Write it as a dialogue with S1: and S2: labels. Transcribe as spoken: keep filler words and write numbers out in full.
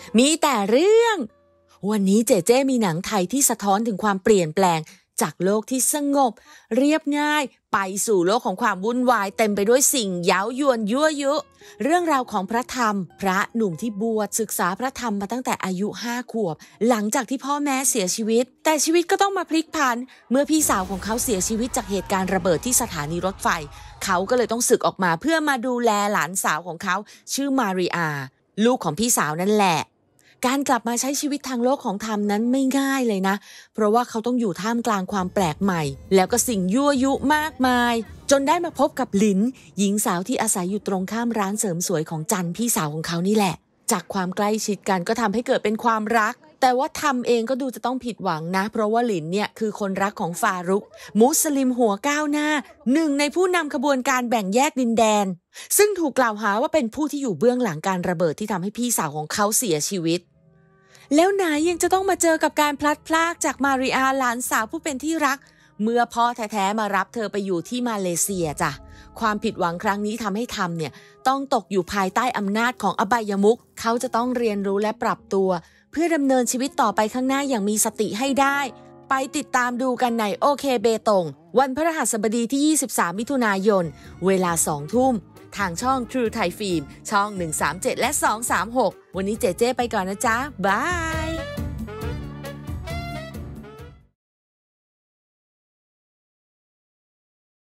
S1: มีแต่เรื่องวันนี้เจเจมีหนังไทยที่สะท้อนถึงความเปลี่ยนแปลงจากโลกที่สงบเรียบง่ายไปสู่โลกของความวุ่นวายเต็มไปด้วยสิ่งเย้ายวนยั่วยุเรื่องราวของพระธรรมพระหนุ่มที่บวชศึกษาพระธรรมมาตั้งแต่อายุห้าขวบหลังจากที่พ่อแม่เสียชีวิตแต่ชีวิตก็ต้องมาพลิกผันเมื่อพี่สาวของเขาเสียชีวิตจากเหตุการณ์ระเบิดที่สถานีรถไฟเขาก็เลยต้องสึกออกมาเพื่อมาดูแลหลานสาวของเขาชื่อมาริอาลูกของพี่สาวนั่นแหละการกลับมาใช้ชีวิตทางโลกของธรรมนั้นไม่ง่ายเลยนะเพราะว่าเขาต้องอยู่ท่ามกลางความแปลกใหม่แล้วก็สิ่งยั่วยุมากมายจนได้มาพบกับหลินหญิงสาวที่อาศัยอยู่ตรงข้ามร้านเสริมสวยของจันพี่สาวของเขานี่แหละจากความใกล้ชิดกันก็ทำให้เกิดเป็นความรักแต่ว่าธรรมเองก็ดูจะต้องผิดหวังนะเพราะว่าหลินเนี่ยคือคนรักของฟารุกมุสลิมหัวก้าวหน้าหนึ่งในผู้นำขบวนการแบ่งแยกดินแดนซึ่งถูกกล่าวหาว่าเป็นผู้ที่อยู่เบื้องหลังการระเบิดที่ทำให้พี่สาวของเขาเสียชีวิตแล้วนายยังจะต้องมาเจอกับการพลัดพรากจากมาริอาหลานสาวผู้เป็นที่รักเมื่อพ่อแท้ๆมารับเธอไปอยู่ที่มาเลเซียจ้ะความผิดหวังครั้งนี้ทำให้ธรรมเนี่ยต้องตกอยู่ภายใต้อำนาจของอบายมุขเขาจะต้องเรียนรู้และปรับตัวเพื่อดำเนินชีวิตต่อไปข้างหน้าอย่างมีสติให้ได้ไปติดตามดูกันในโอเคเบตงวันพฤหัสบดีที่ยี่สิบสามมิถุนายนเวลาสองทุ่มทางช่อง True Thai Film ช่องหนึ่งสามเจ็ดและสองสามหกวันนี้เจเจไปก่อนนะจ๊ะบาย